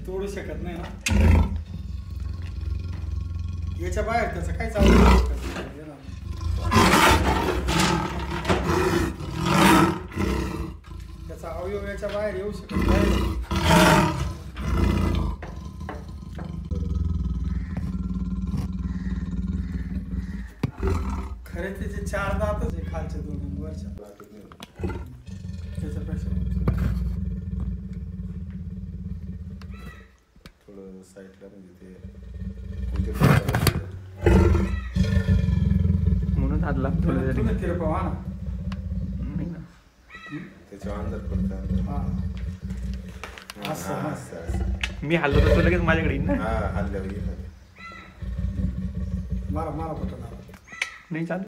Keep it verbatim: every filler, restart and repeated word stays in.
तोडू शकत नाही ना. याच्या बाहेर त्याचं काय चालू त्याचा अवयव याच्या बाहेर येऊ शकत नाही. खरे त्याचे चार दातच आहे खालच्या दोन वरच्या. त्याच्यापेक्षा थोडं साईडला म्हणजे ते म्हणून हात लागतो तुम्ही तिरपा ना नाही ना त्याच्या अंदर पडतं. हा असं हा, हा. असं असं. मी हल्लो तर तो लगेच माझ्याकडे येईन ना. हा हल्ल्यावर येईल. मारा मारा पटकन. नाही चालू